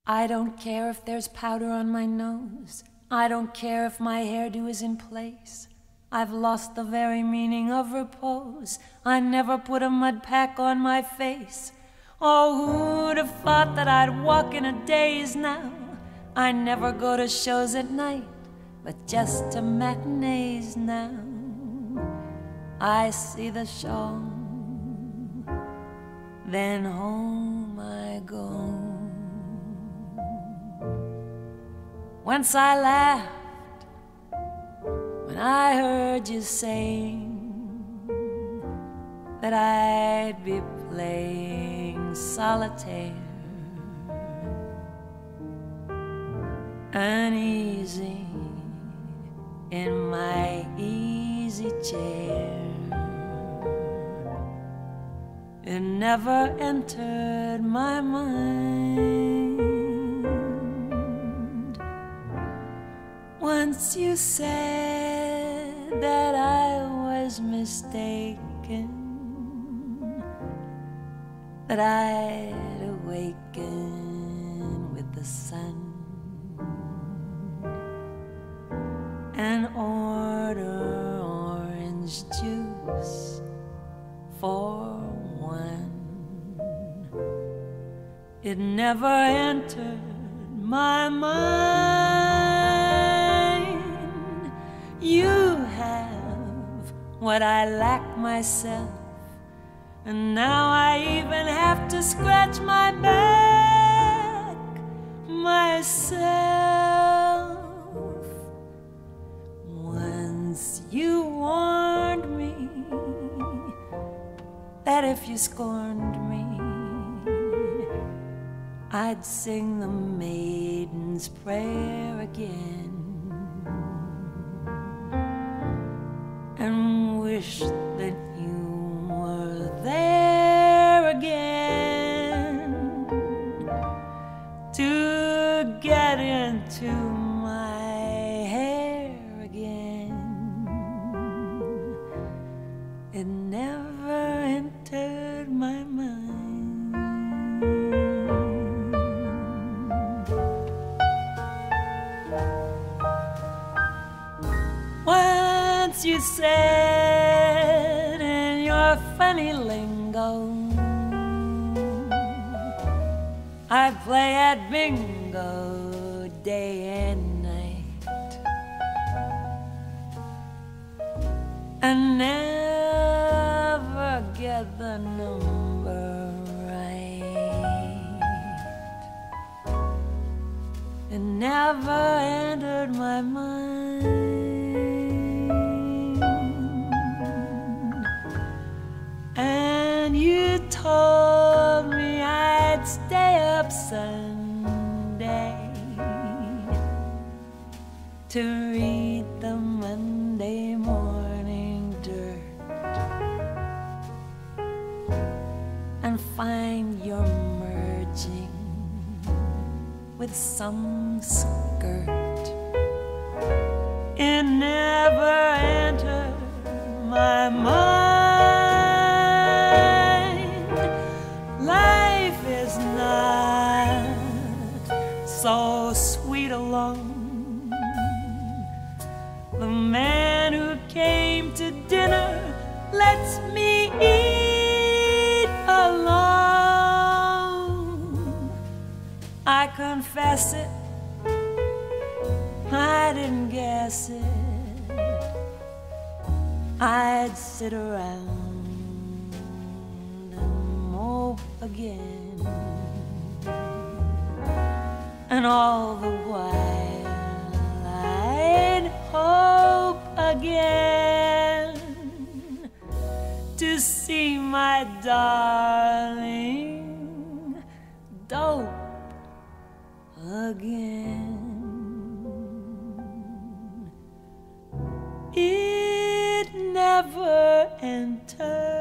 I don't care if there's powder on my nose. I don't care if my hairdo is in place. I've lost the very meaning of repose. I never put a mud pack on my face. Oh, who'd have thought that I'd walk in a daze now? I never go to shows at night, but just to matinees now. I see the show, then home I go. Once I laughed when I heard you saying that I'd be playing solitaire, uneasy in my easy chair. It never entered my mind. Once you said that I was mistaken, that I'd awaken with the sun and order orange juice for one. It never entered my mind. You have what I lack myself, and now I even have to scratch my back myself. Once you warned me that if you scorned me, I'd sing the maiden's prayer again and wish that you were there again to get into my hair again. It never entered my mind. Once you said in your funny lingo, I'd play at bingo day and night and never get the number right. It never entered my mind. And you told me I'd stay up Sunday to read the Monday morning dirt and find you're merging with some skirt. It never entered my mind. Life is not so sweet alone. The man who came to dinner lets me eat alone. I confess it, I didn't guess it. I'd sit around and mope again, and all the while I'd hope again to see my darling dope again. It never entered